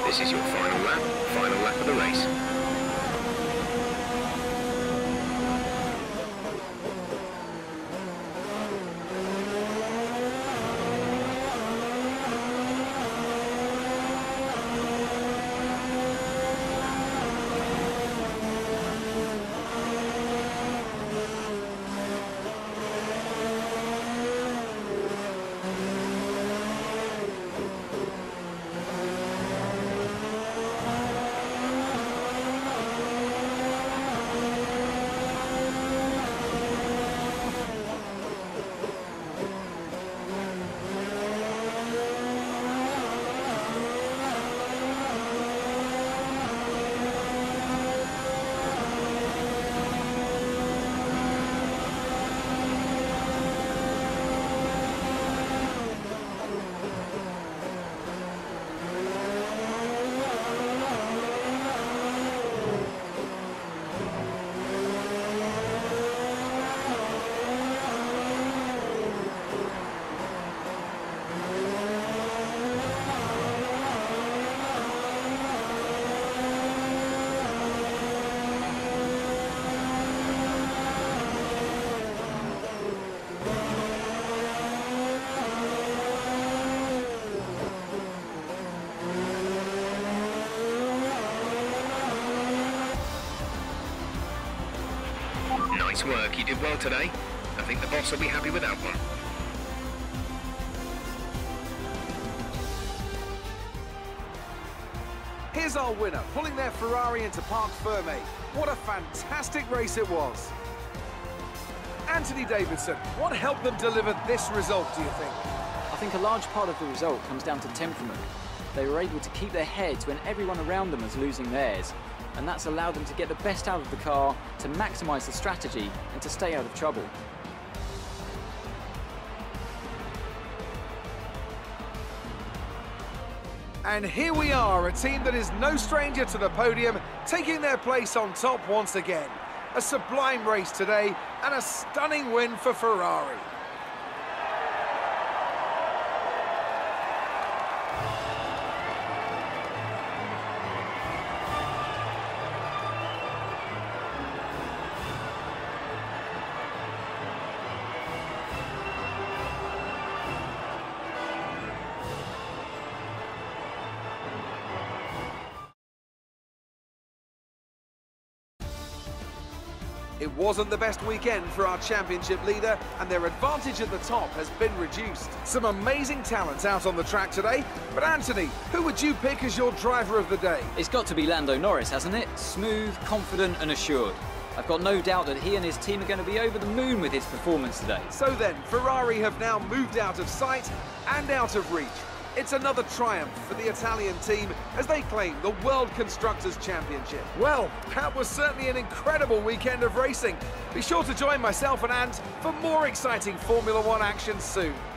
This is your final lap of the race. Nice work, you did well today. I think the boss will be happy with that one. Here's our winner, pulling their Ferrari into Parc Fermé. What a fantastic race it was. Anthony Davidson, what helped them deliver this result, do you think? I think a large part of the result comes down to temperament. They were able to keep their heads when everyone around them was losing theirs, and that's allowed them to get the best out of the car, to maximise the strategy, and to stay out of trouble. And here we are, a team that is no stranger to the podium, taking their place on top once again. A sublime race today, and a stunning win for Ferrari. It wasn't the best weekend for our championship leader, and their advantage at the top has been reduced. Some amazing talents out on the track today, but Anthony, who would you pick as your driver of the day? It's got to be Lando Norris, hasn't it? Smooth, confident and assured. I've got no doubt that he and his team are going to be over the moon with his performance today. So then, Ferrari have now moved out of sight and out of reach. It's another triumph for the Italian team as they claim the World Constructors' Championship. Well, that was certainly an incredible weekend of racing. Be sure to join myself and Ant for more exciting Formula One action soon.